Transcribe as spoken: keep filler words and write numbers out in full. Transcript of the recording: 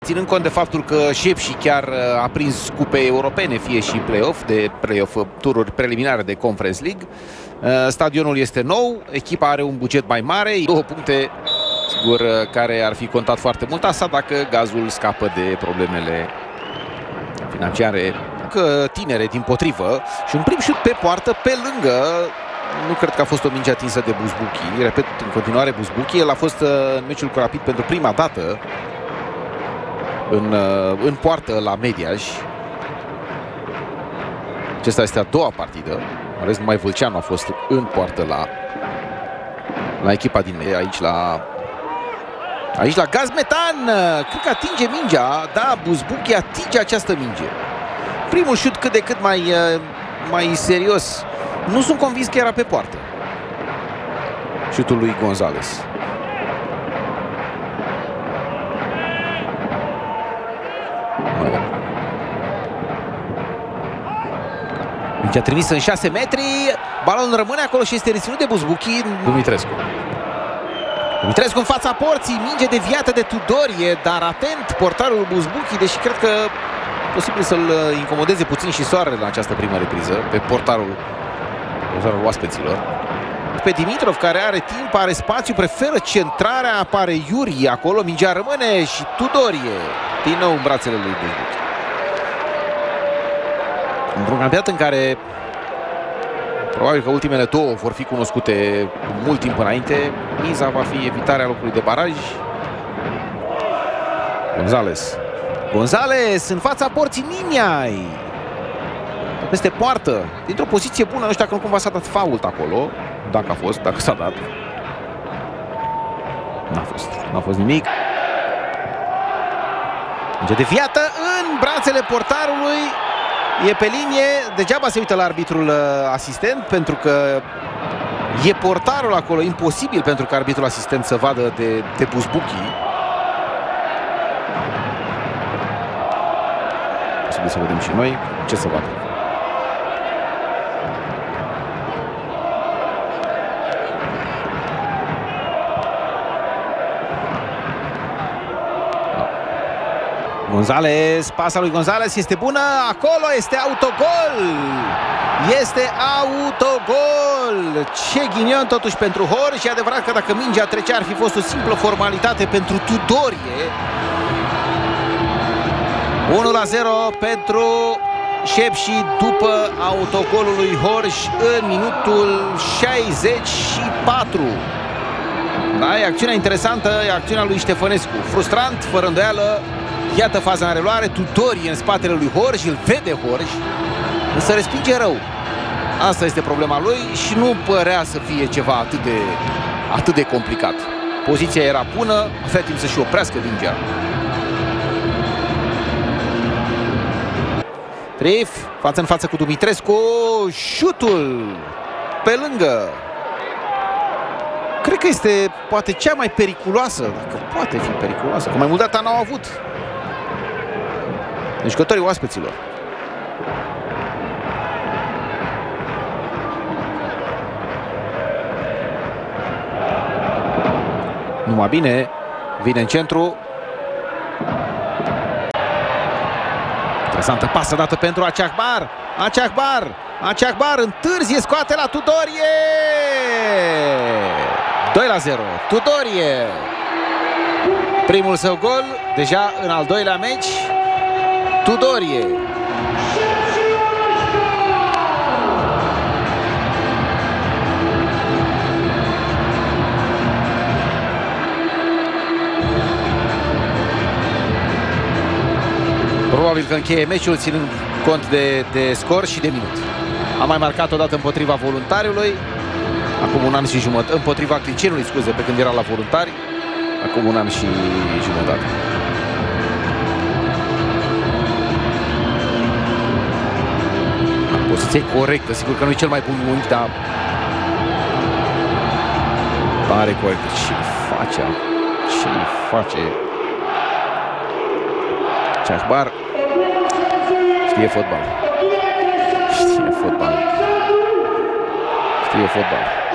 Ținând cont de faptul că Șepși chiar a prins cupe europene, fie și play-off, de play-off, tururi preliminare de Conference League. Stadionul este nou, echipa are un buget mai mare, două puncte, sigur, care ar fi contat foarte mult, asta dacă Gazul scapă de problemele financiare tinere, dimpotrivă, și un prim șut pe poartă, pe lângă. Nu cred că a fost o minge atinsă de Buzbuchi. Repet, în continuare Buzbuchi. El a fost în meciul cu Rapid pentru prima dată în, în poartă la Mediaș. Acesta este a doua partidă. În rest, numai Vâlceanu a fost în poartă la, la echipa din aici la aici la Gazmetan. Cred că atinge mingea. Da, Buzbuchi atinge această minge. Primul șut cât de cât mai, mai serios. Nu sunt convins că era pe poartă șutul lui Gonzales. Mingea trimisă în șase metri. Balonul rămâne acolo și este reținut de Buzbuchi. Dumitrescu. Dumitrescu în fața porții. Minge deviată de Tudorie, dar atent portarul Buzbuchi, deși cred că posibil să-l incomodeze puțin și soarele în această primă repriză pe portarul portarul oaspeților. Pe Dimitrov, care are timp, are spațiu, preferă centrarea, apare Iuri acolo, mingea rămâne și Tudorie din nou în brațele lui Buzbuchi. Într-un campionat în care probabil că ultimele două vor fi cunoscute cu mult timp înainte, miza va fi evitarea locului de baraj. Gonzales. Gonzales în fața porții Niniai. Peste poartă, dintr-o poziție bună. Nu știu dacă nu cumva s-a dat fault acolo. Dacă a fost, dacă s-a dat. N-a fost, n-a fost nimic. Minge deviată în brațele portarului. E pe linie, degeaba se uită la arbitrul asistent, pentru că e portarul acolo, imposibil pentru că arbitrul asistent să vadă de, de Buzbuchi. Posibil să vedem și noi. Ce să vadă? Gonzales, pasa lui Gonzales este bună, acolo este autogol! Este autogol! Ce ghinion totuși pentru Horj. Și adevărat că dacă mingea trecea ar fi fost o simplă formalitate pentru Tudorie. unu la zero pentru Șepși după autogolul lui Horj în minutul șaizeci și patru. Da, e acțiunea interesantă, e acțiunea lui Ștefănescu. Frustrant, fără îndoială. Iată faza în reluare, Tudorie în spatele lui Horj, îl vede Horj, însă respinge rău. Asta este problema lui și nu părea să fie ceva atât de, atât de complicat. Poziția era bună, avea timp să-și oprească mingea. Trif, față în față cu Dumitrescu, șutul pe lângă. Cred că este poate cea mai periculoasă, dacă poate fi periculoasă, că mai mult data n-au avut jucătorii oaspeților. Numai bine, vine în centru. Interesantă pasă dată pentru Aceahbar. Aceahbar, Aceahbar întârzie, scoate la Tudorie. doi la zero. Tudorie. Primul său gol, deja în al doilea meci. Tudorie. Probabil că încheie meciul ținând cont de, de scor și de minut. A mai marcat odată împotriva Voluntariului, acum un an și jumătate, împotriva Clicenului, scuze, pe când era la Voluntari, acum un an și jumătate. Poziție corectă, sigur că nu e cel mai bun unghi, dar pare corectă. Ce face? Ce face? Aceahbar știe fotbal. Știe fotbal. Știe fotbal.